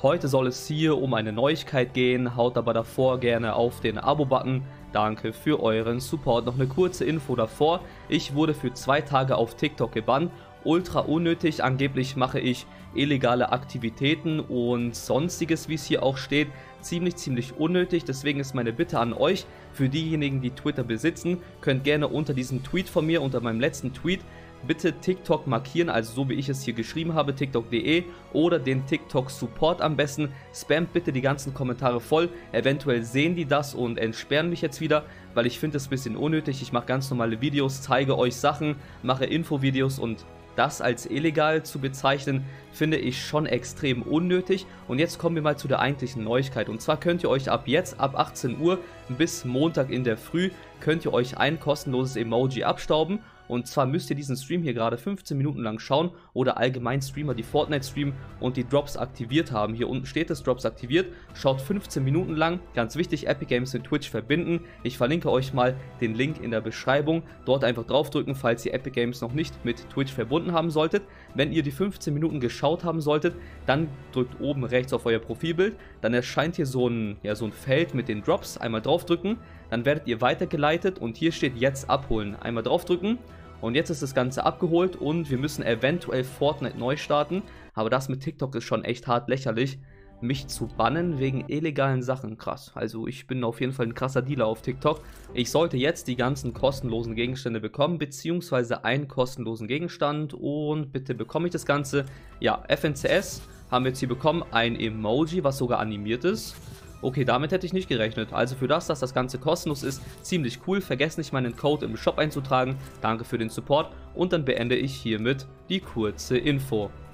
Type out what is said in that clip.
Heute soll es hier um eine Neuigkeit gehen, haut aber davor gerne auf den Abo-Button. Danke für euren Support. Noch eine kurze Info davor, ich wurde für 2 Tage auf TikTok gebannt. Ultra unnötig, angeblich mache ich illegale Aktivitäten und sonstiges, wie es hier auch steht, ziemlich unnötig. Deswegen ist meine Bitte an euch, für diejenigen, die Twitter besitzen, könnt gerne unter diesem Tweet von mir, unter meinem letzten Tweet, bitte TikTok markieren, also so wie ich es hier geschrieben habe, tiktok.de oder den TikTok Support am besten. Spamt bitte die ganzen Kommentare voll, eventuell sehen die das und entsperren mich jetzt wieder, weil ich finde es ein bisschen unnötig. Ich mache ganz normale Videos, zeige euch Sachen, mache Infovideos und das als illegal zu bezeichnen, finde ich schon extrem unnötig. Und jetzt kommen wir mal zu der eigentlichen Neuigkeit. Und zwar könnt ihr euch ab jetzt, ab 18 Uhr bis Montag in der Früh, könnt ihr euch ein kostenloses Emoji abstauben. Und zwar müsst ihr diesen Stream hier gerade 15 Minuten lang schauen oder allgemein Streamer, die Fortnite streamen und die Drops aktiviert haben. Hier unten steht es, Drops aktiviert. Schaut 15 Minuten lang. Ganz wichtig, Epic Games mit Twitch verbinden. Ich verlinke euch mal den Link in der Beschreibung. Dort einfach draufdrücken, falls ihr Epic Games noch nicht mit Twitch verbunden haben solltet. Wenn ihr die 15 Minuten geschaut haben solltet, dann drückt oben rechts auf euer Profilbild. Dann erscheint hier so ein Feld mit den Drops. Einmal draufdrücken. Dann werdet ihr weitergeleitet und hier steht jetzt abholen. Einmal draufdrücken und jetzt ist das Ganze abgeholt und wir müssen eventuell Fortnite neu starten. Aber das mit TikTok ist schon echt hart lächerlich, mich zu bannen wegen illegalen Sachen. Krass, also ich bin auf jeden Fall ein krasser Dealer auf TikTok. Ich sollte jetzt die ganzen kostenlosen Gegenstände bekommen, beziehungsweise einen kostenlosen Gegenstand und bitte bekomme ich das Ganze. Ja, FNCS haben wir jetzt hier bekommen, ein Emoji, was sogar animiert ist. Okay, damit hätte ich nicht gerechnet. Also für das, dass das Ganze kostenlos ist, ziemlich cool. Vergesst nicht, meinen Code im Shop einzutragen. Danke für den Support. Und dann beende ich hiermit die kurze Info.